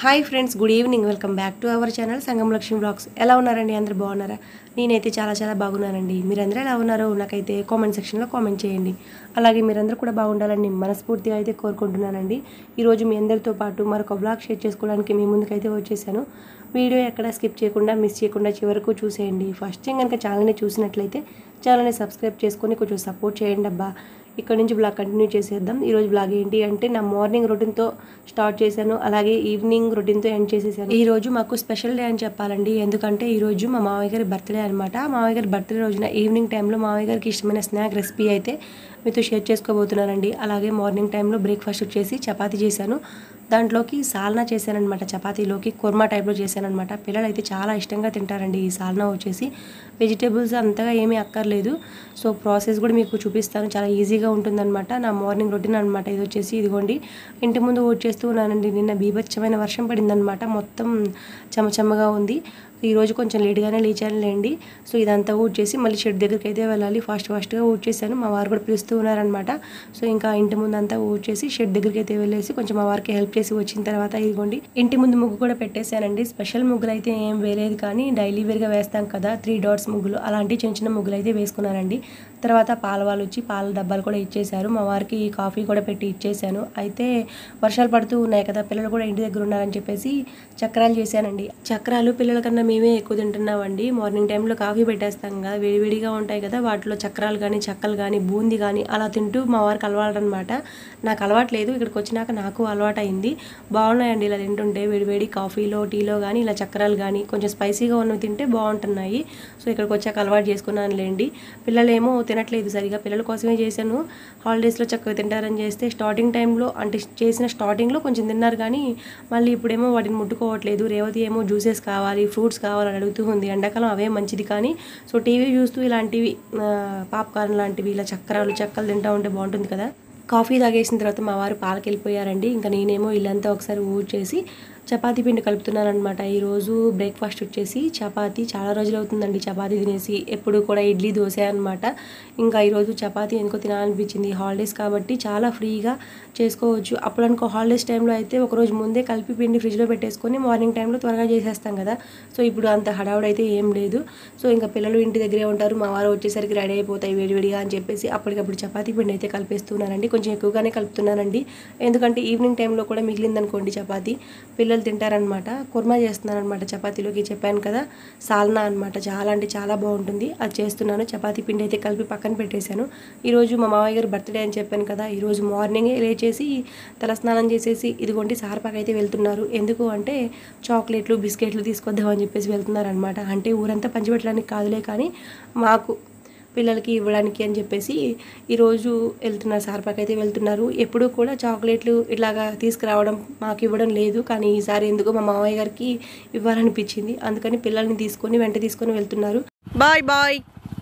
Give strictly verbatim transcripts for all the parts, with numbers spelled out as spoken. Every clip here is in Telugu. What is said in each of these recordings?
Hi friends, good evening. Welcome back to our channel Sangam Lakshmi blogs. ఎలా ఉన్నారండి? అందరూ బాగున్నారా? నేనైతే చాలా చాలా బాగున్నానండి. మీరందరూ ఎలా ఉన్నారో నాకైతే కామెంట్ సెక్షన్లో కామెంట్ చేయండి. అలాగే మీరందరూ కూడా బాగుండాలని మనస్ఫూర్తిగా అయితే కోరుకుంటున్నానండి. ఈరోజు మీ అందరితో పాటు మరొక బ్లాగ్ షేర్ చేసుకోవడానికి మీ ముందుకైతే వచ్చేసాను. వీడియో ఎక్కడ స్కిప్ చేయకుండా మిస్ చేయకుండా చివరకు చూసేయండి. ఫస్ట్ టైం కనుక ఛానల్ని చూసినట్లయితే ఛానల్ని సబ్స్క్రైబ్ చేసుకొని కొంచెం సపోర్ట్ చేయండి అబ్బా. ఇక్కడ నుంచి బ్లాగ్ కంటిన్యూ చేసేద్దాం. ఈరోజు బ్లాగ్ ఏంటి అంటే నా మార్నింగ్ రొటీన్తో స్టార్ట్ చేశాను, అలాగే ఈవినింగ్ రొటీన్తో ఎండ్ చేసేసాను. ఈ రోజు మాకు స్పెషల్ డే అని చెప్పాలండి. ఎందుకంటే ఈరోజు మా మామయ్య గారి బర్త్డే అనమాట. మామయ్య గారి బర్త్డే రోజున ఈవినింగ్ టైంలో మామయ్య గారికి ఇష్టమైన స్నాక్ రెసిపీ అయితే మీతో షేర్ చేసుకోబోతున్నానండి. అలాగే మార్నింగ్ టైంలో బ్రేక్ఫాస్ట్ వచ్చేసి చపాతీ చేశాను. దాంట్లోకి సాల్నా చేశానమాట. చపాతీలోకి కుర్మా టైప్లో చేశానమాట. పిల్లలు అయితే చాలా ఇష్టంగా తింటారండి. ఈ సాల్నా వచ్చేసి వెజిటేబుల్స్ అంతగా ఏమీ అక్కర్లేదు. సో ప్రాసెస్ కూడా మీకు చూపిస్తాను, చాలా ఈజీగా ఉంటుందన్నమాట. నా మార్నింగ్ రొటీన్ అనమాట ఇది వచ్చేసి. ఇదిగోండి ఇంటి ముందు ఓట్ చేస్తూ ఉన్నానండి. నిన్న బీభత్సమైన వర్షం పడిందనమాట. మొత్తం చెమచెమ్మగా ఉంది. ఈరోజు కొంచెం లేట్గానే లేచానులేండి. సో ఇదంతా ఊడ్ చేసి మళ్ళీ షెడ్ దగ్గరికి అయితే వెళ్ళాలి. ఫాస్ట్ ఫాస్ట్గా ఊడ్ చేశాను. మా వారు కూడా పిలుస్తూ ఉన్నారనమాట. సో ఇంకా ఇంటి ముందు అంతా ఊడ్ చేసి షెడ్ దగ్గరికి అయితే వెళ్ళేసి కొంచెం మా వారికి హెల్ప్ చేసి వచ్చిన తర్వాత ఇదిగోండి ఇంటి ముందు ముగ్గు కూడా పెట్టేశానండి. స్పెషల్ ముగ్గులు అయితే ఏం వేయలేదు, కానీ డైలీ వేర్గా వేస్తాం కదా త్రీ డాట్స్ ముగ్గులు, అలాంటి చిన్న చిన్న ముగ్గులు అయితే వేసుకున్నానండి. తర్వాత పాల వాళ్ళు వచ్చి పాల డబ్బాలు కూడా ఇచ్చేశారు. మా వారికి కాఫీ కూడా పెట్టి ఇచ్చేసాను. అయితే వర్షాలు పడుతూ ఉన్నాయి కదా, పిల్లలు కూడా ఇంటి దగ్గర ఉన్నారని చెప్పేసి చక్రాలు చేశానండి. చక్రాలు పిల్లల కన్నా మేమే ఎక్కువ తింటున్నామండి. మార్నింగ్ టైంలో కాఫీ పెట్టేస్తాం కదా, వేడివేడిగా ఉంటాయి కదా, వాటిలో చక్రాలు కానీ చక్కలు కానీ బూందీ కానీ అలా తింటూ మా వారికి అలవాటు అనమాట. నాకు అలవాటు లేదు, ఇక్కడికి వచ్చినాక నాకు అలవాటు అయింది. బాగున్నాయండి ఇలా తింటుంటే, వేడివేడి కాఫీలో టీలో కానీ ఇలా చక్రాలు కానీ కొంచెం స్పైసీగా ఉన్నవి తింటే బాగుంటున్నాయి. సో ఇక్కడికి వచ్చాక అలవాటు చేసుకున్నాను లేండి. పిల్లలేమో తినట్లేదు సరిగా, పిల్లల కోసమే చేశాను. హాలిడేస్లో చక్కగా తింటారని చేస్తే స్టార్టింగ్ టైంలో అంటే చేసిన స్టార్టింగ్లో కొంచెం తిన్నారు, కానీ మళ్ళీ ఇప్పుడేమో వాటిని ముట్టుకోవట్లేదు. రేవతి ఏమో జ్యూసెస్ కావాలి, ఫ్రూట్స్ కావాలని అడుగుతూ ఉంది. ఎండాకాలం అవే మంచిది, కానీ సో టీవీ చూస్తూ ఇలాంటివి పాప్కార్న్ లాంటివి ఇలా చక్రాలు చక్కలు తింటూ ఉంటే బాగుంటుంది కదా. కాఫీ తాగేసిన తర్వాత మా వారు పాలకి వెళ్ళిపోయారండి. ఇంకా నేనేమో ఇల్లంతా ఒకసారి ఊడ్ చేసి చపాతీ పిండి కలుపుతున్నాను అనమాట. ఈరోజు బ్రేక్ఫాస్ట్ వచ్చేసి చపాతీ. చాలా రోజులు అవుతుందండి చపాతీ తినేసి, ఎప్పుడు కూడా ఇడ్లీ దోశ అనమాట. ఇంకా ఈరోజు చపాతీ ఎందుకో తినాలనిపించింది. హాలిడేస్ కాబట్టి చాలా ఫ్రీగా చేసుకోవచ్చు. అప్పుడు అనుకో హాలిడేస్ టైంలో అయితే ఒకరోజు ముందే కలిపి పిండి ఫ్రిడ్జ్లో పెట్టేసుకొని మార్నింగ్ టైంలో త్వరగా చేసేస్తాం కదా. సో ఇప్పుడు అంత హడావుడైతే ఏం లేదు. సో ఇంకా పిల్లలు ఇంటి దగ్గరే ఉంటారు, మా వారు వచ్చేసరికి రెడీ అయిపోతాయి వేడివేడిగా అని చెప్పేసి అప్పటికప్పుడు చపాతీ పిండి అయితే కలిపేస్తున్నానండి. కొంచెం ఎక్కువగానే కలుపుతున్నానండి, ఎందుకంటే ఈవినింగ్ టైంలో కూడా మిగిలిందనుకోండి చపాతీ పిల్లలు తింటారనమాట. కుర్మా చేస్తున్నాను అనమాట చపాతీలోకి. చెప్పాను కదా సాల్నా అనమాట, చాలా అంటే చాలా బాగుంటుంది. అది చేస్తున్నాను. చపాతీ పిండి అయితే కలిపి పక్కన పెట్టేశాను. ఈరోజు మా మామయ్య గారు బర్త్డే అని చెప్పాను కదా, ఈరోజు మార్నింగే లేచేసి తలస్నానం చేసేసి ఇదిగోండి సార్పాక్ అయితే వెళ్తున్నారు. ఎందుకు అంటే చాక్లెట్లు బిస్కెట్లు తీసుకొద్దామని చెప్పేసి వెళ్తున్నారు అనమాట. అంటే ఊరంతా పంచిపెట్టడానికి కాదులే, కానీ మాకు పిల్లలకి ఇవ్వడానికి అని చెప్పేసి ఈరోజు వెళ్తున్నారు. సార్పాక్ అయితే వెళ్తున్నారు. ఎప్పుడు కూడా చాక్లెట్లు ఇట్లాగా తీసుకురావడం మాకు ఇవ్వడం లేదు, కానీ ఈసారి ఎందుకో మా మామయ్య గారికి ఇవ్వాలనిపించింది. అందుకని పిల్లల్ని తీసుకొని వెంట తీసుకొని వెళ్తున్నారు. Bye bye.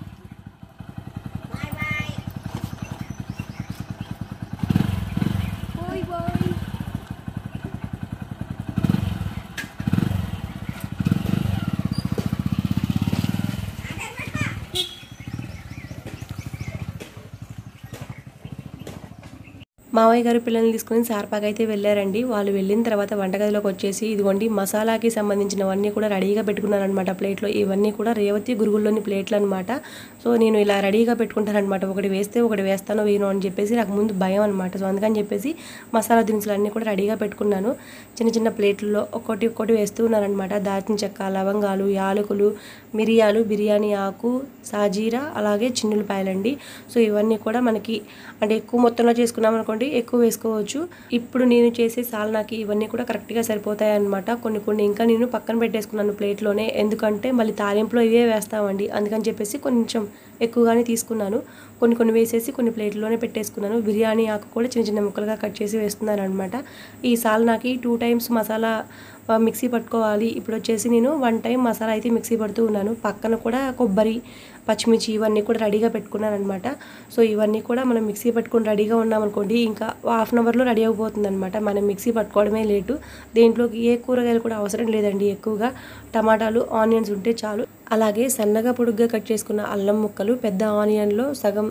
మావయ్య గారు పిల్లల్ని తీసుకుని సార్పాక్ అయితే వెళ్ళారండి. వాళ్ళు వెళ్ళిన తర్వాత వంటగదిలోకి వచ్చేసి ఇదిగోండి మసాలాకి సంబంధించినవన్నీ కూడా రెడీగా పెట్టుకున్నాను అనమాట ప్లేట్లో. ఇవన్నీ కూడా రేవతి గురుగుల్లోని ప్లేట్లు అనమాట. సో నేను ఇలా రెడీగా పెట్టుకుంటాను అనమాట. ఒకటి వేస్తే ఒకటి వేస్తానో వేయను అని చెప్పేసి నాకు ముందు భయం అనమాట. సో అందుకని చెప్పేసి మసాలా దినుసులు అన్నీ కూడా రెడీగా పెట్టుకున్నాను. చిన్న చిన్న ప్లేట్లలో ఒక్కొక్కటి ఒక్కొక్కటి వేస్తూ ఉన్నాను అనమాట. దాల్చిన చెక్క, లవంగాలు, యాలకులు, మిరియాలు, బిర్యానీ ఆకు, సాజీరా, అలాగే చిన్నులపాయలండి. సో ఇవన్నీ కూడా మనకి అంటే ఎక్కువ మొత్తంలో చేసుకున్నాం అనుకోండి ఎక్కువ వేసుకోవచ్చు. ఇప్పుడు నేను చేసే సాల్నాకి ఇవన్నీ కూడా కరెక్ట్గా సరిపోతాయి అనమాట. కొన్ని కొన్ని ఇంకా నేను పక్కన పెట్టేసుకున్నాను ప్లేట్లోనే, ఎందుకంటే మళ్ళీ తాలింపులో ఇవే వేస్తామండి. అందుకని చెప్పేసి కొంచెం ఎక్కువగానే తీసుకున్నాను. కొన్ని కొన్ని వేసేసి కొన్ని ప్లేట్లోనే పెట్టేసుకున్నాను. బిర్యానీ ఆకు కూడా చిన్న చిన్న ముక్కలుగా కట్ చేసి వేస్తున్నాను అనమాట. ఈ సాల్నాకి టూ టైమ్స్ మసాలా మిక్సీ పట్టుకోవాలి. ఇప్పుడు వచ్చేసి నేను వన్ టైం మసాలా అయితే మిక్సీ పడుతూ ఉన్నాను. పక్కన కూడా కొబ్బరి, పచ్చిమిర్చి ఇవన్నీ కూడా రెడీగా పెట్టుకున్నాను అనమాట. సో ఇవన్నీ కూడా మనం మిక్సీ పట్టుకొని రెడీగా ఉన్నామనుకోండి ఇంకా హాఫ్ అన్ అవర్లో రెడీ అయిపోతుంది అనమాట. మనం మిక్సీ పట్టుకోవడమే లేటు. దేంట్లోకి ఏ కూరగాయలు కూడా అవసరం లేదండి. ఎక్కువగా టమాటాలు, ఆనియన్స్ ఉంటే చాలు. అలాగే సన్నగా పొడుగ్గా కట్ చేసుకున్న అల్లం ముక్కలు, పెద్ద ఆనియన్లో సగం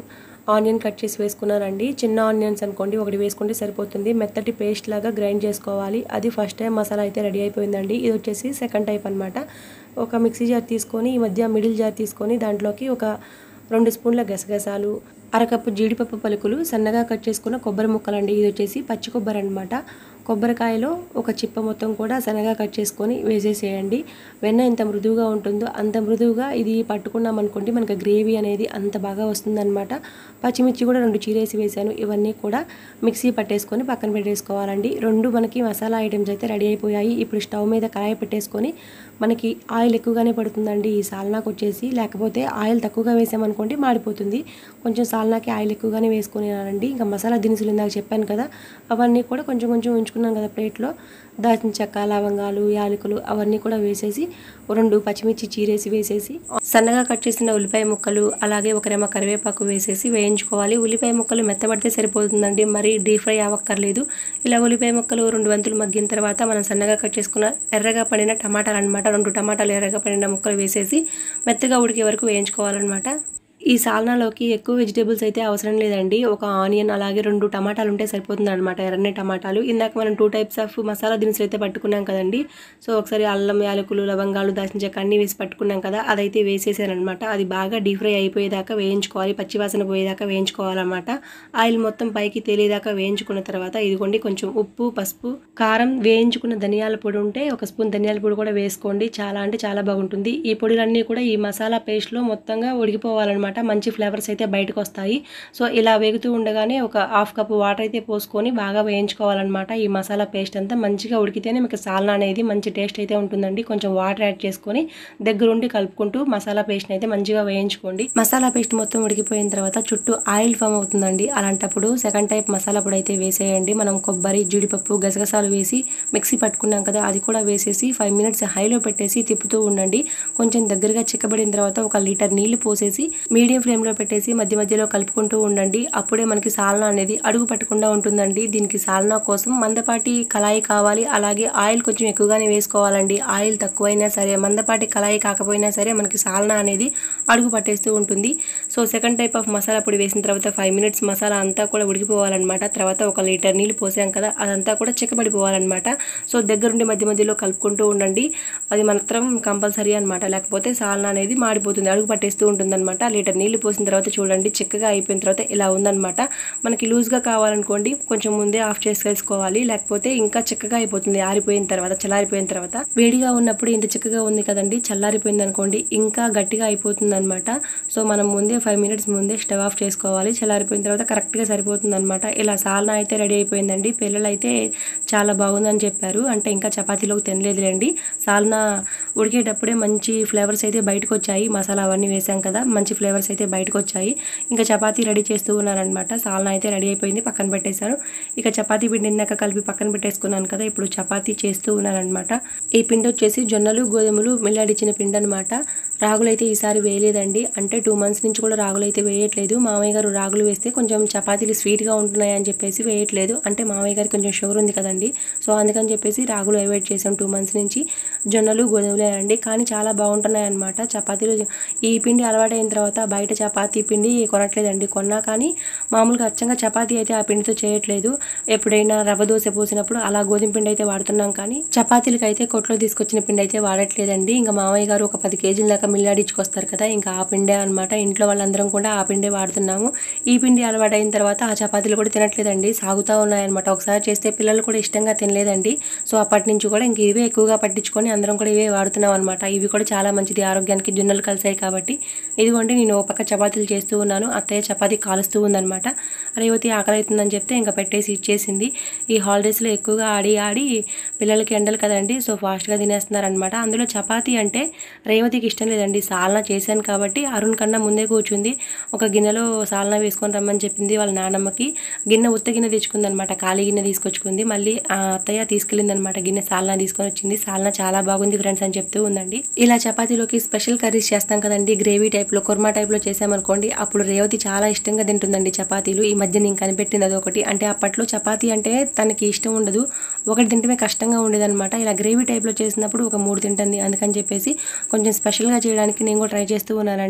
ఆనియన్ కట్ చేసి వేసుకున్నానండి. చిన్న ఆనియన్స్ అనుకోండి, ఒకటి వేసుకుంటే సరిపోతుంది. మెత్తటి పేస్ట్ లాగా గ్రైండ్ చేసుకోవాలి. అది ఫస్ట్ టైం మసాలా అయితే రెడీ అయిపోయిందండి. ఇది వచ్చేసి సెకండ్ టైప్ అనమాట. ఒక మిక్సీ జార్ తీసుకొని, ఈ మధ్య మిడిల్ జార్ తీసుకొని దాంట్లోకి ఒక రెండు స్పూన్ల గసగసాలు, అరకప్పు జీడిపప్పు పలుకులు, సన్నగా కట్ చేసుకున్న కొబ్బరి ముక్కలండి. ఇది వచ్చేసి పచ్చి కొబ్బరి అనమాట. కొబ్బరికాయలో ఒక చిప్ప మొత్తం కూడా సన్నగా కట్ చేసుకొని వేసేసేయండి. వెన్న ఎంత మృదువుగా ఉంటుందో అంత మృదువుగా ఇది పట్టుకున్నాం అనుకోండి, మనకి గ్రేవీ అనేది అంత బాగా వస్తుందన్నమాట. పచ్చిమిర్చి కూడా రెండు చీరేసి వేసాను. ఇవన్నీ కూడా మిక్సీ పట్టేసుకొని పక్కన పెట్టేసుకోవాలండి. రెండు మనకి మసాలా ఐటమ్స్ అయితే రెడీ అయిపోయాయి. ఇప్పుడు స్టవ్ మీద కడాయి పెట్టేసుకొని, మనకి ఆయిల్ ఎక్కువగానే పడుతుందండి ఈ సాల్నాకు వచ్చేసి. లేకపోతే ఆయిల్ తక్కువగా వేసామనుకోండి మాడిపోతుంది. కొంచెం సాల్నాకి ఆయిల్ ఎక్కువగానే వేసుకునేనండి. ఇంకా మసాలా దినుసులు ఇందాక చెప్పాను కదా, అవన్నీ కూడా కొంచెం కొంచెం ఉంచుకున్నాం కదా ప్లేట్లో. దాల్చిన చెక్క, లవంగాలు, యాలకులు అవన్నీ కూడా వేసేసి, రెండు పచ్చిమిర్చి చీరేసి వేసేసి, సన్నగా కట్ చేసిన ఉల్లిపాయ ముక్కలు, అలాగే ఒక రెమ్మ కరివేపాకు వేసేసి వేయించుకోవాలి. ఉల్లిపాయ ముక్కలు మెత్తబడితే సరిపోతుందండి, మరీ డీప్ ఫ్రై అవ్వక్కర్లేదు. ఇలా ఉల్లిపాయ ముక్కలు రెండు వంతులు మగ్గిన తర్వాత మనం సన్నగా కట్ చేసుకున్న ఎర్రగా పడిన టమాటాలు అనమాట, రెండు టమాటాలు ఎర్రగా పడిన ముక్కలు వేసేసి మెత్తగా ఉడికే వరకు వేయించుకోవాలన్నమాట. ఈ సాల్నాలోకి ఎక్కువ వెజిటేబుల్స్ అయితే అవసరం లేదండి. ఒక ఆనియన్ అలాగే రెండు టమాటాలు ఉంటే సరిపోతుంది అనమాట, ఎర్రని టమాటాలు. ఇందాక మనం టూ టైప్స్ ఆఫ్ మసాలా దినుసులు అయితే పట్టుకున్నాం కదండి. సో ఒకసారి అల్లం, యాలకులు, లవంగాలు, దాల్చిన చెక్క అన్నీ వేసి పట్టుకున్నాం కదా, అదైతే వేసేసాను అనమాట. అది బాగా డీప్ ఫ్రై అయిపోయేదాకా వేయించుకోవాలి, పచ్చివాసన పోయేదాకా వేయించుకోవాలన్నమాట. ఆయిల్ మొత్తం పైకి తేలేదాకా వేయించుకున్న తర్వాత ఇదిగోండి కొంచెం ఉప్పు, పసుపు, కారం, వేయించుకున్న ధనియాల పొడి ఉంటే ఒక స్పూన్ ధనియాల పొడి కూడా వేసుకోండి. చాలా అంటే చాలా బాగుంటుంది. ఈ పొడులన్నీ కూడా ఈ మసాలా పేస్ట్లో మొత్తంగా ఉడికిపోవాలన్నమాట. మంచి ఫ్లేవర్స్ అయితే బయటకు వస్తాయి. సో ఇలా వేగుతూ ఉండగానే ఒక హాఫ్ కప్ వాటర్ అయితే పోసుకొని బాగా వేయించుకోవాలన్నమాట. ఈ మసాలా పేస్ట్ అంతా మంచిగా ఉడికితేనే మీకు సాల్నా అనేది మంచి టేస్ట్ అయితే ఉంటుందండి. కొంచెం వాటర్ యాడ్ చేసుకొని దగ్గరుండి కలుపుకుంటూ మసాలా పేస్ట్ని అయితే మంచిగా వేయించుకోండి. మసాలా పేస్ట్ మొత్తం ఉడికిపోయిన తర్వాత చుట్టూ ఆయిల్ ఫామ్ అవుతుందండి. అలాంటప్పుడు సెకండ్ టైప్ మసాలా పొడి అయితే వేసేయండి. మనం కొబ్బరి, జీడిపప్పు, గసగసాలు వేసి మిక్సీ పట్టుకున్నాం కదా, అది కూడా వేసేసి ఫైవ్ మినిట్స్ హైలో పెట్టేసి తిప్పుతూ ఉండండి. కొంచెం దగ్గరగా చిక్కబడిన తర్వాత ఒక లీటర్ నీళ్లు పోసేసి మీడియం ఫ్లేమ్లో పెట్టేసి మధ్య మధ్యలో కలుపుకుంటూ ఉండండి. అప్పుడే మనకి సాల్నా అనేది అడుగు పట్టకుండా ఉంటుందండి. దీనికి సాల్నా కోసం మందపాటి కళాయి కావాలి. అలాగే ఆయిల్ కొంచెం ఎక్కువగానే వేసుకోవాలండి. ఆయిల్ తక్కువైనా సరే, మందపాటి కళాయి కాకపోయినా సరే మనకి సాల్నా అనేది అడుగు పట్టేస్తూ ఉంటుంది. So second type of masala పొడి వేసిన తర్వాత ఫైవ్ మినిట్స్ మసాలా అంతా కూడా ఉడికిపోవాలన్నమాట. తర్వాత ఒక లీటర్ నీళ్ళు పోసాం కదా, అదంతా కూడా చిక్కబడిపోవాలన్నమాట. సో దగ్గరుండి మధ్య మధ్యలో కలుపుకుంటూ ఉండండి. అది మాత్రం కంపల్సరీ అనమాట, లేకపోతే సాల్నా అనేది మాడిపోతుంది, అడుగు పట్టేస్తూ ఉంటుంది అనమాట. లీటర్ నీళ్లు పోసిన తర్వాత చూడండి చిక్కగా అయిపోయిన తర్వాత ఇలా ఉందన్నమాట. మనకి లూజ్గా కావాలనుకోండి కొంచెం ముందే ఆఫ్ చేసేసుకోవాలి, లేకపోతే ఇంకా చిక్కగా అయిపోతుంది ఆరిపోయిన తర్వాత, చల్లారిపోయిన తర్వాత. వేడిగా ఉన్నప్పుడు ఇంత చిక్కగా ఉంది కదండి, చల్లారిపోయింది అనుకోండి ఇంకా గట్టిగా అయిపోతుంది అనమాట. సో మనం ముందే ఫైవ్ మినిట్స్ ముందే స్టవ్ ఆఫ్ చేసుకోవాలి. చల్లారిపోయిన తర్వాత కరెక్ట్గా సరిపోతుంది అనమాట. ఇలా సాల్నా అయితే రెడీ అయిపోయిందండి. పిల్లలు అయితే చాలా బాగుందని చెప్పారు. అంటే ఇంకా చపాతీలోకి తినలేదులేండి. సాల్నా ఉడికేటప్పుడే మంచి ఫ్లేవర్స్ అయితే బయటకు వచ్చాయి. మసాలా అవన్నీ వేసాం కదా, మంచి ఫ్లేవర్స్ అయితే బయటకు వచ్చాయి. ఇంకా చపాతీ రెడీ చేస్తూ ఉన్నారనమాట. సాల్నా అయితే రెడీ అయిపోయింది, పక్కన పెట్టేశాను. ఇక చపాతీ పిండి ఇందాక కలిపి పక్కన పెట్టేసుకున్నాను కదా, ఇప్పుడు చపాతీ చేస్తూ ఉన్నారనమాట. ఈ పిండి వచ్చేసి జొన్నలు, గోధుమలు మిల్లాడిచ్చిన పిండి అనమాట. రాగులు అయితే ఈసారి వేయలేదండి. అంటే టూ మంత్స్ నుంచి కూడా రాగులు అయితే వేయట్లేదు. మామయ్య గారు రాగులు వేస్తే కొంచెం చపాతీలు స్వీట్గా ఉంటున్నాయి అని చెప్పేసి వేయట్లేదు. అంటే మామయ్య గారికి కొంచెం షుగర్ ఉంది కదండి, సో అందుకని చెప్పేసి రాగులు అవాయిడ్ చేసాం టూ మంత్స్ నుంచి. జొన్నలు, గోధుమలే అండి, కానీ చాలా బాగుంటున్నాయి అనమాట చపాతీలు. ఈ పిండి అలవాటైన తర్వాత బయట చపాతీ పిండి కొనట్లేదండి. కొన్నా కానీ మామూలుగా అచ్చంగా చపాతీ అయితే ఆ పిండితో చేయట్లేదు. ఎప్పుడైనా రవ్వ దోశ పోసినప్పుడు అలా గోధుమ పిండి అయితే వాడుతున్నాం, కానీ చపాతీలకు అయితే కొట్లో తీసుకొచ్చిన పిండి అయితే వాడట్లేదండి. ఇంకా మామయ్య గారు ఒక పది కేజీల దాకా మిల్లాడించుకొస్తారు కదా, ఇంకా ఆ పిండే అనమాట. ఇంట్లో వాళ్ళందరం కూడా ఆ పిండే వాడుతున్నాము. ఈ పిండి అలవాటైన తర్వాత ఆ చపాతీలు కూడా తినట్లేదండి, సాగుతూ ఉన్నాయన్నమాట. ఒకసారి చేస్తే పిల్లలు కూడా ఇష్టంగా తినలేదండి. సో అప్పటి నుంచి కూడా ఇంక ఇవే ఎక్కువగా పట్టించుకొని అందరం కూడా ఇవే వాడుతున్నాం అనమాట. ఇవి కూడా చాలా మంచిది ఆరోగ్యానికి, జొన్నలు కలిసాయి కాబట్టి. ఇదిగోండి నేను ఒక పక్క చపాతీలు చేస్తూ ఉన్నాను, అత్తయ్య చపాతీ కాలుస్తూ ఉందనమాట. రేవతి ఆకలి అవుతుందని చెప్తే ఇంకా పెట్టేసి ఇచ్చేసింది. ఈ హాలిడేస్లో ఎక్కువగా ఆడి ఆడి పిల్లలకి ఎండలు కదండి, సో ఫాస్ట్గా తినేస్తున్నారనమాట. అందులో చపాతీ అంటే రేవతికి ఇష్టం లేదండి. సాల్నా చేశాను కాబట్టి అరుణ్ కన్నా ముందే కూర్చుంది. ఒక గిన్నెలో సాల్నా వేసుకొని రమ్మని చెప్పింది వాళ్ళ నానమ్మకి. గిన్నె ఉత్త గిన్నె తెచ్చుకుందనమాట, ఖాళీ గిన్నె తీసుకొచ్చుకుంది. మళ్ళీ ఆ అత్తయ్య తీసుకెళ్ళిందనమాట గిన్నె సాల్నా తీసుకొని వచ్చింది. సాల్నా చాలా బాగుంది ఫ్రెండ్స్ అని చెప్తూ ఉందండి. ఇలా చపాతీలోకి స్పెషల్ కర్రీస్ చేస్తాం కదండి, గ్రేవీ టైప్లో, కుర్మా టైప్లో చేసామనుకోండి, అప్పుడు రేవతి చాలా ఇష్టంగా తింటుందండి చపాతీలు. ఈ మధ్య నేను కనిపెట్టింది అదొకటి. అంటే అప్పట్లో చపాతీ అంటే తనకి ఇష్టం ఉండదు, ఒకటి తింటమే కష్టంగా ఉండేదన్నమాట. ఇలా గ్రేవీ టైప్లో చేసినప్పుడు ఒక మూడు తింటుంది. అందుకని చెప్పేసి కొంచెం స్పెషల్గా చేయడానికి నేను కూడా ట్రై చేస్తూ ఉన్నానండి.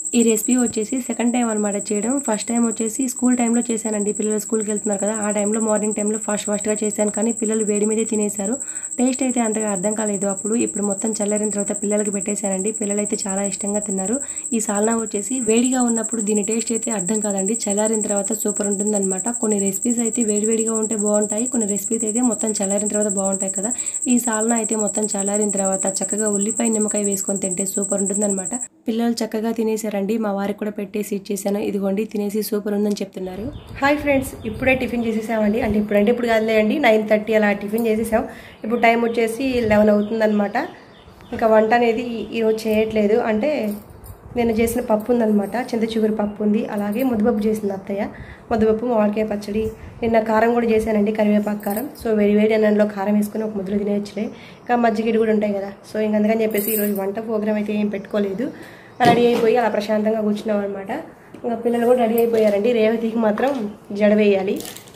ఈ రెసిపీ వచ్చేసి సెకండ్ టైం అనమాట చేయడం. ఫస్ట్ టైం వచ్చేసి స్కూల్ టైంలో చేశానండి. పిల్లలు స్కూల్కి వెళ్తున్నారు కదా, ఆ టైంలో మార్నింగ్ టైంలో ఫాస్ట్ ఫాస్ట్గా చేశాను, కానీ పిల్లలు వేడి మీదే తినేశారు. టేస్ట్ అయితే అంతగా అర్థం కాలేదు అప్పుడు. ఇప్పుడు మొత్తం చల్లారిన తర్వాత పిల్లలకి పెట్టేశానండి. పిల్లలు అయితే చాలా ఇష్టంగా తిన్నారు. ఈ సాల్నా వచ్చేసి వేడిగా ఉన్నప్పుడు దీని టేస్ట్ అయితే అర్థం కాదండి, చల్లారిన తర్వాత సూపర్ ఉంటుందన్నమాట. కొన్ని రెసిపీస్ అయితే వేడివేడిగా ఉంటే బాగుంటాయి, కొన్ని రెసిపీస్ అయితే మొత్తం చల్లారిన తర్వాత బాగుంటాయి కదా. ఈ సాల్నా అయితే మొత్తం చల్లారిన తర్వాత చక్కగా ఉల్లిపాయ నిమ్మకాయ వేసుకొని తింటే సూపర్ ఉంటుందన్నమాట. పిల్లలు చక్కగా తినేశారండి. మా వారికి కూడా పెట్టేసి ఇచ్చేసాను. ఇదిగోండి తినేసి సూపర్ ఉందని చెప్తున్నారు. హాయ్ ఫ్రెండ్స్, ఇప్పుడే టిఫిన్ చేసేసామండి. అంటే ఇప్పుడంటే ఇప్పుడు కాదులే అండి, నైన్ థర్టీ అలా టిఫిన్ చేసేసాం. ఇప్పుడు టైం వచ్చేసి లెవెన్ అవుతుందన్నమాట. ఇంకా వంట అనేది ఈరోజు చేయట్లేదు. అంటే నేను చేసిన పప్పు ఉందన్నమాట, చింత చిగురు పప్పు ఉంది, అలాగే ముద్దపప్పు చేసింది అత్తయ్య. ముద్దపప్పు, మామిడికాయ పచ్చడి, నిన్న కారం కూడా చేశానండి, కరివేపాకు కారం. సో వేడి వేడి అన్నంలో కారం వేసుకొని ఒక ముద్దలు తినేయచ్చులే. ఇంకా మజ్జిగడ్డు కూడా ఉంటాయి కదా. సో ఇంక అందుకని చెప్పేసి ఈరోజు వంట ప్రోగ్రామ్ అయితే ఏం పెట్టుకోలేదు. రెడీ అయిపోయి అలా ప్రశాంతంగా కూర్చున్నాం అనమాట. ఇంకా పిల్లలు కూడా రెడీ అయిపోయారండి. రేవతికి మాత్రం జడ వేయాలి.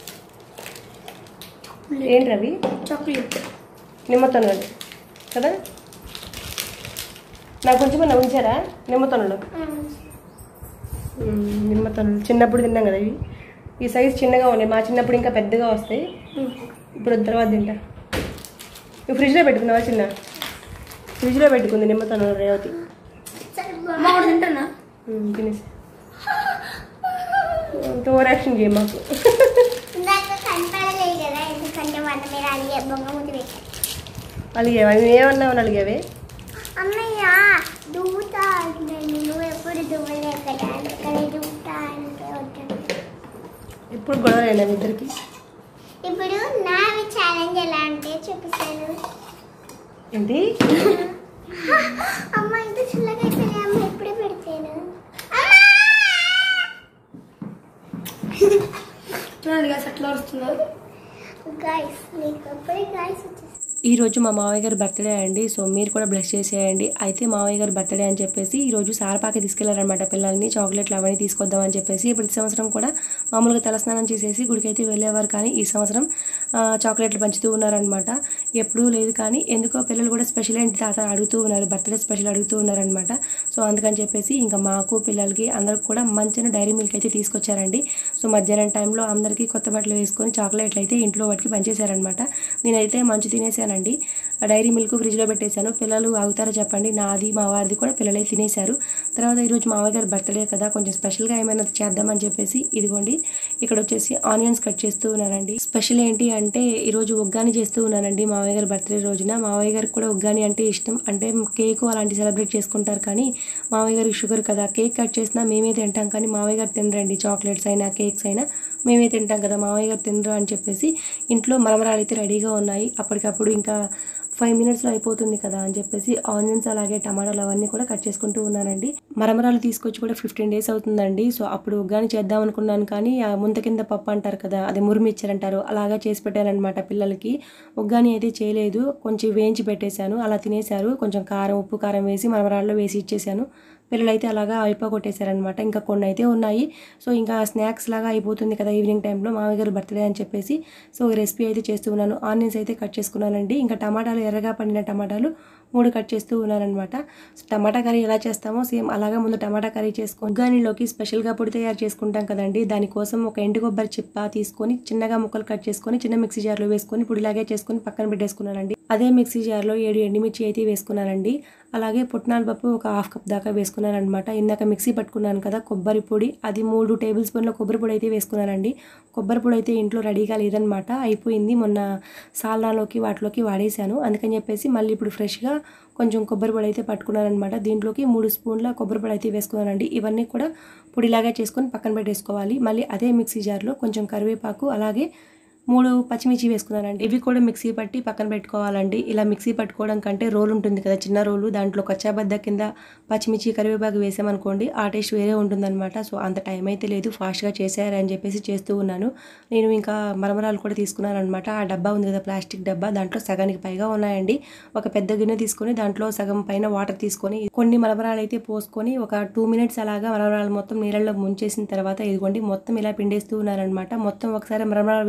ఏంటి రవి? చాక్లెట్ నిమ్మతొనలు కదా, నాకు కొంచెం నా ఉంచారా నిమ్మతొనలు? నిమ్మతొనలు చిన్నప్పుడు తిన్నాం కదా ఇవి. ఈ సైజు చిన్నగా ఉన్నాయి, మా చిన్నప్పుడు ఇంకా పెద్దగా వస్తాయి. ఇప్పుడు తర్వాత తింటా. నువ్వు ఫ్రిడ్జ్లో పెట్టుకున్నావా? చిన్న ఫ్రిడ్జ్లో పెట్టుకుంది నిమ్మతొనలు రేవతి. తినేసి ఓవర్ యాక్షన్ చేయ మాకు. అలిగేవా? ఏమన్నావు అలిగేవే? ఇప్పుడు గొడవలేనా ఇద్దరికి? ఇప్పుడు నా ఛాలెంజ్ ఎలా అంటే చూపిస్తాను. ఏంటి అమ్మ ఇంత చిల్లగా అయిపోయి అమ్మ ఇప్పుడే పెడతాను. చూడండి గాయస్ అట్లా వస్తున్నారు. గైస్ మీకు అప్పుడే గైస్ వచ్చేసి ఈరోజు మా మావయ్య గారి బర్త్డే అండి. సో మీరు కూడా బ్లెస్ చేసేయండి. అయితే మావయ్య గారి బర్త్డే అని చెప్పేసి ఈరోజు సారపాకి తీసుకెళ్లారనమాట పిల్లల్ని, చాక్లెట్లు అవన్నీ తీసుకొద్దామని చెప్పేసి. ప్రతి సంవత్సరం కూడా మామూలుగా తలస్నానం చేసేసి గుడికి అయితే వెళ్ళేవారు, కానీ ఈ సంవత్సరం చాక్లెట్లు పంచుతూ ఉన్నారనమాట. ఎప్పుడూ లేదు కానీ ఎందుకో పిల్లలు కూడా స్పెషల్ ఏంటి తాత అడుగుతూ ఉన్నారు, బర్త్డే స్పెషల్ అడుగుతూ ఉన్నారనమాట. సో అందుకని చెప్పేసి ఇంకా మాకు పిల్లలకి అందరికి కూడా మంచిగా డైరీ మిల్క్ అయితే తీసుకొచ్చారండి. సో మధ్యాహ్నం టైంలో అందరికీ కొత్త బట్టలు వేసుకొని చాక్లెట్లు అయితే ఇంట్లో వాటికి పంచేశారనమాట. నేనైతే మంచు తినేసాను అండి. డైరీ మిల్క్ ఫ్రిడ్జ్లో పెట్టేశాను. పిల్లలు ఆగుతారో చెప్పండి, నాది మా వారిది కూడా పిల్లలే తినేశారు. తర్వాత ఈరోజు మావయ్య గారి బర్త్డే కదా, కొంచెం స్పెషల్గా ఏమైనా చేద్దామని చెప్పేసి ఇదిగోండి ఇక్కడ వచ్చేసి ఆనియన్స్ కట్ చేస్తూ ఉన్నానండి. స్పెషల్ ఏంటి అంటే ఈరోజు ఉగ్గాని చేస్తూ ఉన్నానండి మావయ్య గారి బర్త్డే రోజున. మావయ్య గారికి కూడా ఉగ్గాని అంటే ఇష్టం. అంటే కేక్ అలాంటి సెలబ్రేట్ చేసుకుంటారు, కానీ మావయ్య గారికి షుగర్ కదా, కేక్ కట్ చేసినా మేమే తింటాం, కానీ మావయ్య గారు తినరండి. చాక్లెట్స్ అయినా కేక్స్ అయినా మేమే తింటాం కదా, మావయ్య గారు తినరు అని చెప్పేసి ఇంట్లో మరమరాలు అయితే రెడీగా ఉన్నాయి. అప్పటికప్పుడు ఇంకా ఫైవ్ మినిట్స్లో అయిపోతుంది కదా అని చెప్పేసి ఆనియన్స్ అలాగే టమాటాలు అవన్నీ కూడా కట్ చేసుకుంటూ ఉన్నానండి. మరమరాలు తీసుకొచ్చి కూడా ఫిఫ్టీన్ డేస్ అవుతుందండి. సో అప్పుడు ఉగ్గాని చేద్దాం అనుకున్నాను, కానీ ఆ ముంత కింద పప్పు అంటారు కదా, అది మురిమిచ్చారంటారు, అలాగా చేసి పెట్టానమాట పిల్లలకి. ఉగ్గాని అయితే చేయలేదు, కొంచెం వేయించి పెట్టేశాను, అలా తినేశారు. కొంచెం కారం ఉప్పు కారం వేసి మరమరాల్లో వేసి ఇచ్చేసాను. పిల్లలు అయితే అలాగా అయిపోగొట్టేశారనమాట. ఇంకా కొన్ని అయితే ఉన్నాయి. సో ఇంకా స్నాక్స్ లాగా అయిపోతుంది కదా ఈవినింగ్ టైంలో మామయ్య గారు బర్త్డే అని చెప్పేసి. సో రెసిపీ అయితే చేస్తూ ఉన్నాను. ఆనియన్స్ అయితే కట్ చేసుకున్నానండి. ఇంకా టమాటాలు ఎర్రగా పండిన టమాటాలు మూడు కట్ చేస్తూ ఉన్నారనమాట. సో టమాటా కర్రీ ఎలా చేస్తామో సేమ్ అలాగా ముందు టమాటా కర్రీ చేసుకొని ఉగ్గానిలోకి స్పెషల్గా పొడి తయారు చేసుకుంటాం కదండి, దానికోసం ఒక ఎండు కొబ్బరి చిప్ప తీసుకొని చిన్నగా ముక్కలు కట్ చేసుకొని చిన్న మిక్సీ జార్లో వేసుకొని పొడిలాగే చేసుకొని పక్కన పెట్టేసుకున్నానండి. అదే మిక్సీ జార్లో ఏడు ఎండుమిర్చి అయితే వేసుకున్నానండి. అలాగే పుట్నాల పప్పు ఒక హాఫ్ కప్ దాకా వేసుకున్నాను అనమాట. ఇందాక మిక్సీ పట్టుకున్నాను కదా కొబ్బరి పొడి, అది మూడు టేబుల్ స్పూన్ల కొబ్బరి పొడి అయితే వేసుకున్నానండి. కొబ్బరి పొడి అయితే ఇంట్లో రెడీగా లేదనమాట, అయిపోయింది. మొన్న సాల్నాలోకి వాటిలోకి వాడేశాను, అందుకని చెప్పేసి మళ్ళీ ఇప్పుడు ఫ్రెష్గా కొంచెం కొబ్బరి పొడి అయితే పట్టుకున్నాను అనమాట. దీంట్లోకి మూడు స్పూన్ల కొబ్బరి పొడి అయితే వేసుకున్నానండి. ఇవన్నీ కూడా పొడిలాగా చేసుకొని పక్కన పెట్టేసుకోవాలి. మళ్ళీ అదే మిక్సీ జార్లో కొంచెం కరివేపాకు అలాగే మూడు పచ్చిమిర్చి వేసుకున్నానండి. ఇవి కూడా మిక్సీ పట్టి పక్కన పెట్టుకోవాలండి. ఇలా మిక్సీ పట్టుకోవడం కంటే రోల్ ఉంటుంది కదా చిన్న రోలు, దాంట్లో కచ్చాబద్ద కింద పచ్చిమిర్చి కరివేపాకు వేసామనుకోండి ఆ టేస్ట్ వేరే ఉంటుందన్నమాట. సో అంత టైం అయితే లేదు, ఫాస్ట్గా చేశారని చెప్పేసి చేస్తూ ఉన్నాను. నేను ఇంకా మరమరాలు కూడా తీసుకున్నాను అనమాట. ఆ డబ్బా ఉంది కదా ప్లాస్టిక్ డబ్బా, దాంట్లో సగానికి పైగా ఉన్నాయండి. ఒక పెద్ద గిన్నె తీసుకొని దాంట్లో సగం పైన వాటర్ తీసుకొని కొన్ని మరమరాలు అయితే పోసుకొని ఒక టూ మినిట్స్ అలాగా మరమరాలు మొత్తం నీళ్ళల్లో ముంచేసిన తర్వాత ఇదిగోండి మొత్తం ఇలా పిండేస్తూ ఉన్నారనమాట. మొత్తం ఒకసారి మరమరాలు వేసామనుకో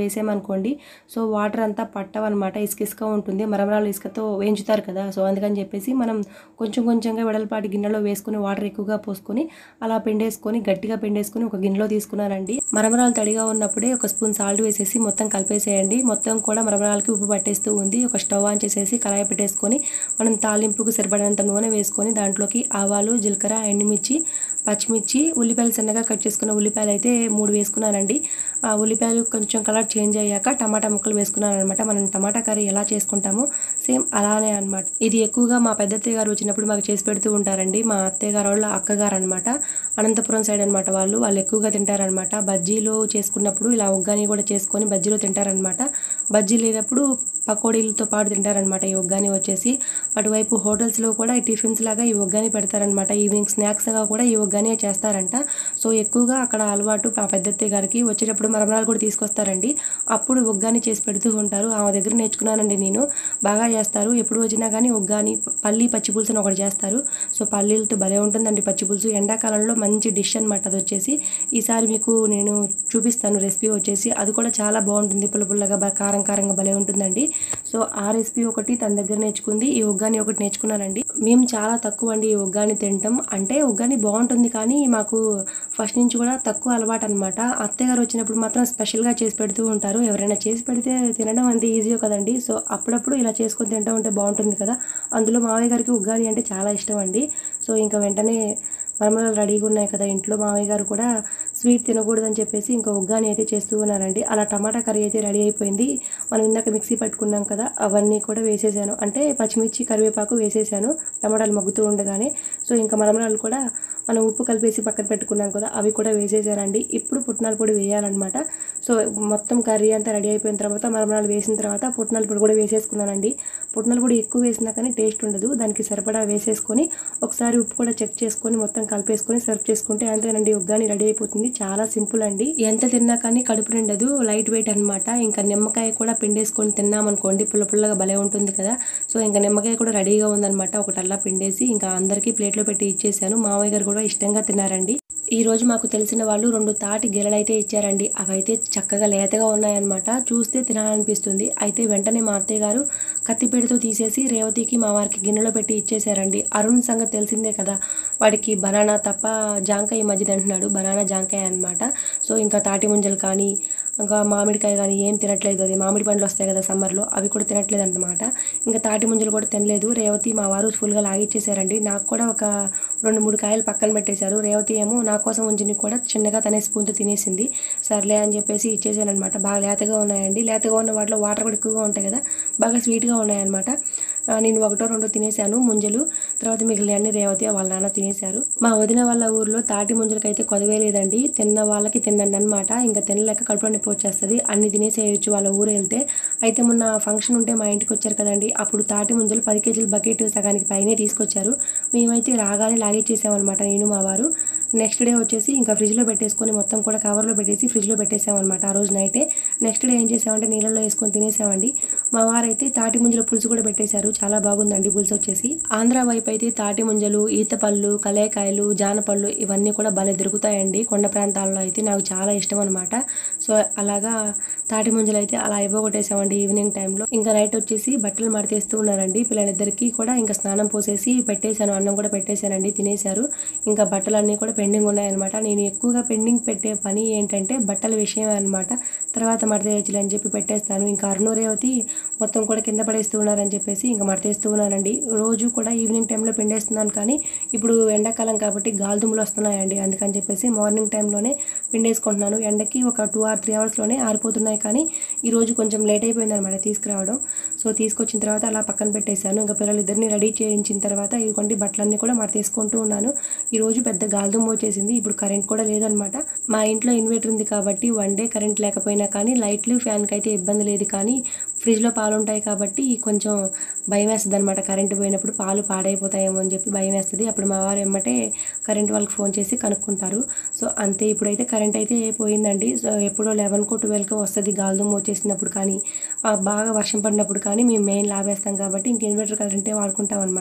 అనుకోండి సో వాటర్ అంతా పట్టవన్నమాట, ఇసుక ఇసుక ఉంటుంది, మరమరాలు ఇసుకతో వేయించుతారు కదా. సో అందుకని చెప్పేసి మనం కొంచెం కొంచెంగా వెడల్పాటి గిన్నెలో వేసుకుని వాటర్ ఎక్కువగా పోసుకొని అలా పిండేసుకొని గట్టిగా పిండేసుకొని ఒక గిన్నెలో తీసుకున్నానండి. మరమరాలు తడిగా ఉన్నప్పుడే ఒక స్పూన్ సాల్ట్ వేసేసి మొత్తం కలిపేసేయండి. మొత్తం కూడా మరమరాలకి ఉప్పు పట్టేస్తూ ఉంది. ఒక స్టవ్ ఆన్ చేసేసి కళాయి పెట్టేసుకొని మనం తాలింపుకు సరిపడినంత నూనె వేసుకొని దాంట్లోకి ఆవాలు, జీలకర్ర, ఎండుమిర్చి, పచ్చిమిర్చి, ఉల్లిపాయలు సన్నగా కట్ చేసుకున్న ఉల్లిపాయలు అయితే మూడు వేసుకున్నానండి. ఆ ఉల్లిపాయలు కొంచెం కలర్ చేంజ్ అయ్యాక టమాటా ముక్కలు వేసుకున్నాను అనమాట. మనం టమాటా కర్రీ ఎలా చేసుకుంటామో సేమ్ అలానే అనమాట. ఇది ఎక్కువగా మా పెద్ద అత్తయ్య గారు వచ్చినప్పుడు మాకు చేసి పెడుతూ ఉంటారండి. మా అత్తయ్య గారు వాళ్ళ అక్కగారు అనమాట, అనంతపురం సైడ్ అనమాట. వాళ్ళు వాళ్ళు ఎక్కువగా తింటారనమాట. బజ్జీలు చేసుకున్నప్పుడు ఇలా ఉగ్గాని కూడా చేసుకొని బజ్జీలో తింటారనమాట. బజ్జీ లేనప్పుడు పకోడీలతో పాటు తింటారనమాట ఈ ఉగ్గాని వచ్చేసి. అటువైపు హోటల్స్లో కూడా ఈ టిఫిన్స్ లాగా ఈ ఉగ్గాని పెడతారనమాట. ఈవినింగ్ స్నాక్స్గా కూడా ఈ ఉగ్గాని చేస్తారంట. సో ఎక్కువగా అక్కడ అలవాటు మా పెద్దత్తయ్య గారికి. వచ్చేటప్పుడు మరమరాలు కూడా తీసుకొస్తారండి, అప్పుడు ఉగ్గాని చేసి పెడుతూ ఉంటారు. ఆమె దగ్గర నేర్చుకున్నానండి నేను. బాగా చేస్తారు. ఎప్పుడు వచ్చినా కానీ ఉగ్గాని పల్లి పచ్చి పులుసు అని ఒకటి చేస్తారు. సో పల్లీలతో భలే ఉంటుందండి పచ్చి పులుసు. ఎండాకాలంలో మంచి డిష్ అనమాట అది వచ్చేసి. ఈసారి మీకు నేను చూపిస్తాను రెసిపీ వచ్చేసి. అది కూడా చాలా బాగుంటుంది, పుల్ల పుల్లగా కారం కారంగా భలే ఉంటుందండి. సో ఆ రెసిపీ ఒకటి తన దగ్గర నేర్చుకుంది, ఈ ఉగ్గాని ఒకటి నేర్చుకున్నానండి. మేము చాలా తక్కువ అండి ఈ ఉగ్గాని తింటాం. అంటే ఉగ్గాని బాగుంటుంది కానీ మాకు ఫస్ట్ నుంచి కూడా తక్కువ అలవాటు అనమాట. అత్తయ్య గారు వచ్చినప్పుడు మాత్రం స్పెషల్గా చేసి పెడుతూ ఉంటారు. ఎవరైనా చేసి పెడితే తినడం అంతే ఈజీయో కదండి. సో అప్పుడప్పుడు ఇలా చేసుకొని తింటూ ఉంటే బాగుంటుంది కదా. అందులో మావయ్య గారికి ఉగ్గాని అంటే చాలా ఇష్టం అండి. సో ఇంకా వెంటనే మరమరాలు రెడీగా ఉన్నాయి కదా ఇంట్లో, మావయ్య గారు కూడా స్వీట్ తినకూడదని చెప్పేసి ఇంకా ఉగ్గాని అయితే చేస్తూ ఉన్నారండి. అలా టమాటా కర్రీ అయితే రెడీ అయిపోయింది. మనం ఇందాక మిక్సీ పట్టుకున్నాం కదా అవన్నీ కూడా వేసేసాను, అంటే పచ్చిమిర్చి, కరివేపాకు వేసేసాను టమాటాలు మగ్గుతూ ఉండగానే. సో ఇంకా మరమరాలు కూడా మనం ఉప్పు కలిపేసి పక్కన పెట్టుకున్నాం కదా అవి కూడా వేసేసానండి. ఇప్పుడు పుట్నాల పొడి వేయాలన్నమాట. సో మొత్తం కర్రీ అంతా రెడీ అయిపోయిన తర్వాత మరమరాలు వేసిన తర్వాత పుట్నాల పొడి కూడా వేసేసుకున్నానండి. పుట్నాల పొడి ఎక్కువ వేసినా కానీ టేస్ట్ ఉండదు, దానికి సరిపడా వేసేసుకొని ఒకసారి ఉప్పు కూడా చెక్ చేసుకొని మొత్తం కలిపేసుకొని సర్వ్ చేసుకుంటే అంతేనండి ఉగ్గాని రెడీ అయిపోతుంది. చాలా సింపుల్ అండి, ఎంత తిన్నా కానీ కడుపు నిండదు, లైట్ వెయిట్ అనమాట. ఇంకా నిమ్మకాయ కూడా పిండేసుకొని తిన్నామనుకోండి పుల్ల పుల్లగా భలే ఉంటుంది కదా. సో ఇంకా నిమ్మకాయ కూడా రెడీగా ఉందనమాట. ఒకటల్లా పిండేసి ఇంకా అందరికీ ప్లేట్లో పెట్టి ఇచ్చేసాను. మావయ్య గారు కూడా ఇష్టంగా తిన్నారండి. ఈ రోజు మాకు తెలిసిన వాళ్ళు రెండు తాటి గెలలు అయితే ఇచ్చారండి. అవైతే చక్కగా లేతగా ఉన్నాయన్నమాట, చూస్తే తినాలనిపిస్తుంది. అయితే వెంటనే మా అత్తయ్య గారు కత్తిపీటతో తీసేసి రేవతికి మా వారికి గిన్నెలో పెట్టి ఇచ్చేసారండి. అరుణ్ సంగతి తెలిసిందే కదా, వాడికి బనానా తప్ప జాంకాయ ఈ మధ్య తింటున్నాడు, బనానా జాంకాయ అనమాట. సో ఇంకా తాటి ముంజలు కానీ ఇంకా మామిడికాయ కానీ ఏం తినట్లేదు. అది మామిడి పండ్లు వస్తాయి కదా సమ్మర్లో, అవి కూడా తినట్లేదు అనమాట. ఇంకా తాటి ముంజలు కూడా తినలేదు. రేవతి మా వారు ఫుల్గా లాగిచ్చేసారండి. నాకు కూడా ఒక రెండు మూడు కాయలు పక్కన పెట్టేశారు. రేవతి ఏమో నా కోసం ఉంచి కూడా చిన్నగా తనే స్పూన్తో తినేసింది. సర్లే అని చెప్పేసి ఇచ్చేసాను అనమాట. బాగా లేతగా ఉన్నాయండి. లేతగా ఉన్న వాటిలో వాటర్ కూడా ఎక్కువగా ఉంటాయి కదా, బాగా స్వీట్గా ఉన్నాయన్నమాట. నేను ఒకటో రెండో తినేసాను ముంజలు, తర్వాత మిగిలిన అన్ని రేవతి వాళ్ళ నాన్న తినేశారు. మా వదిన వాళ్ళ ఊర్లో తాటి ముంజలకైతే కొదవే లేదండి, తిన్న వాళ్ళకి తినండి అనమాట. ఇంకా తినలేక కడుపులో నొప్పి వచ్చేస్తుంది, అన్ని తినేసేయచ్చు వాళ్ళ ఊరు వెళ్తే. అయితే మొన్న ఫంక్షన్ ఉంటే మా ఇంటికి వచ్చారు కదండి, అప్పుడు తాటి ముంజలు పది కేజీల బకెట్ సగానికి పైనే తీసుకొచ్చారు. మేమైతే రాగానే లాగిచ్చేసామన్నమాట నేను మా వారు. నెక్స్ట్ డే వచ్చేసి ఇంకా ఫ్రిడ్జ్లో పెట్టేసుకొని మొత్తం కూడా కవర్లో పెట్టేసి ఫ్రిడ్జ్లో పెట్టేసామన్నమాట ఆ రోజు నైటే. నెక్స్ట్ డే ఏం చేసామంటే నీళ్ళలో వేసుకొని తినేసామండి. మా వారైతే తాటి ముంజల పులుసు కూడా పెట్టేశారు, చాలా బాగుందండి పులుసు వచ్చేసి. ఆంధ్ర వైపు అయితే తాటి ముంజలు, ఈతపళ్ళు, కలేకాయలు, జానపళ్ళు ఇవన్నీ కూడా భలే దొరుకుతాయండి కొండ ప్రాంతాల్లో అయితే. నాకు చాలా ఇష్టం అనమాట. సో అలాగా తాటి ముంజలు అయితే అలా ఇవ్వగొట్టేసామండి ఈవినింగ్ టైంలో. ఇంకా నైట్ వచ్చేసి బట్టలు మడతేస్తూ ఉన్నారండి పిల్లలిద్దరికీ కూడా. ఇంకా స్నానం పోసేసి పెట్టేశాను, అన్నం కూడా పెట్టేశానండి, తినేశారు. ఇంకా బట్టలన్నీ కూడా పెండింగ్ ఉన్నాయన్నమాట. నేను ఎక్కువగా పెండింగ్ పెట్టే పని ఏంటంటే బట్టల విషయమే అనమాట. తర్వాత మడతేయచ్చులే అని చెప్పి పెట్టేస్తాను. ఇంకా అరుణు రేవతి మొత్తం కూడా కింద పడేస్తూ ఉన్నారని చెప్పేసి ఇంకా మడతేస్తూ ఉన్నానండి. రోజు కూడా ఈవినింగ్ టైంలో పిండేస్తున్నాను, కానీ ఇప్పుడు ఎండాకాలం కాబట్టి గాలిదుమ్ములు వస్తున్నాయండి, అందుకని చెప్పేసి మార్నింగ్ టైంలోనే పిండేసుకుంటున్నాను. ఎండకి ఒక టూ ఆర్ త్రీ అవర్స్లోనే ఆరిపోతున్నాయి, కానీ ఈరోజు కొంచెం లేట్ అయిపోయింది అనమాట తీసుకురావడం. సో తీసుకొచ్చిన తర్వాత అలా పక్కన పెట్టేశాను. ఇంకా పిల్లలిద్దరిని రెడీ చేయించిన తర్వాత ఇటువంటి బట్టలన్నీ కూడా మడతేసుకుంటూ ఉన్నాను. ఈరోజు పెద్ద గాలిదుమ్ము వచ్చేసింది. ఇప్పుడు కరెంట్ కూడా లేదనమాట. మా ఇంట్లో ఇన్వర్టర్ ఉంది కాబట్టి వన్ డే కరెంట్ లేకపోయినా కానీ లైట్లు ఫ్యాన్కి అయితే ఇబ్బంది లేదు, కానీ ఫ్రిడ్జ్లో పాలు ఉంటాయి కాబట్టి కొంచెం భయం వేస్తుంది అనమాట. కరెంటు పోయినప్పుడు పాలు పాడైపోతాయేమో అని చెప్పి భయం వేస్తుంది. అప్పుడు మా వారు ఎమ్మటే కరెంట్ వాళ్ళకి ఫోన్ చేసి కనుక్కుంటారు. సో అంతే, ఇప్పుడైతే కరెంట్ అయితే పోయిందండి. సో ఎప్పుడో లెవెన్కో ట్వెల్వ్కో వస్తుంది గాలిదుమ్ము వచ్చేసినప్పుడు కానీ బాగా వర్షం పడినప్పుడు కానీ మేము మెయిన్ లాభేస్తాం కాబట్టి ఇంక ఇన్వర్టర్ కరెంటే వాడుకుంటాం అనమాట.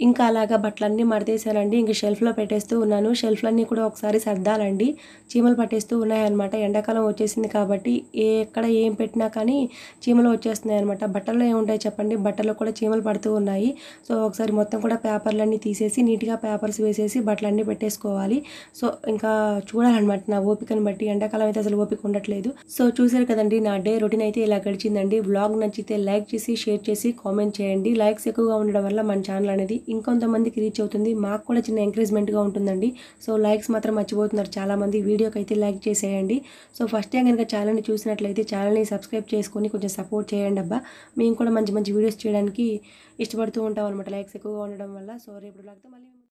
ఇంకా అలాగా బట్టలన్నీ మడతేసానండి. ఇంక షెల్ఫ్లో పెట్టేస్తూ ఉన్నాను. షెల్ఫ్లన్నీ కూడా ఒకసారి సర్దాలండి, చీమలు పట్టేస్తూ ఉన్నాయన్నమాట. ఎండాకాలం వచ్చేసింది కాబట్టి ఏ ఎక్కడ ఏం పెట్టినా కానీ చీమలు వచ్చేస్తున్నాయి అనమాట. బట్టల్లో ఏముంటాయి చెప్పండి, బట్టల్లో కూడా చీమలు పడుతూ ఉన్నాయి. సో ఒకసారి మొత్తం కూడా పేపర్లన్నీ తీసేసి నీట్గా పేపర్స్ వేసేసి బట్టలన్నీ పెట్టేసుకోవాలి. సో ఇంకా చూడాలన్నమాట నా ఓపికను బట్టి. ఎండాకాలం అయితే అసలు ఓపిక ఉండట్లేదు. సో చూసారు కదండి, నా డే రొటీన్ అయితే ఇలా గడిచిందండి. వ్లాగ్ నచ్చితే లైక్ చేసి షేర్ చేసి కామెంట్ చేయండి. లైక్స్ ఎక్కువగా ఉండడం వల్ల మన ఛానల్ అనేది ఇంకొంతమందికి రీచ్ అవుతుంది, మాకు కూడా చిన్న ఎంకరేజ్మెంట్గా ఉంటుందండి. సో లైక్స్ మాత్రం మర్చిపోతున్నారు చాలామంది. వీడియోకి అయితే లైక్ చేసేయండి. సో ఫస్ట్ టైం కనుక ఛానల్ని చూసినట్లయితే ఛానల్ని సబ్స్క్రైబ్ చేసుకొని కొంచెం సపోర్ట్ చేయండి అబ్బా. మేము కూడా మంచి మంచి వీడియోస్ చేయడానికి ఇష్టపడుతూ ఉంటాం అనమాట, లైక్స్ ఎక్కువగా ఉండడం వల్ల. సో రేపు వ్లాగ్తో మళ్ళీ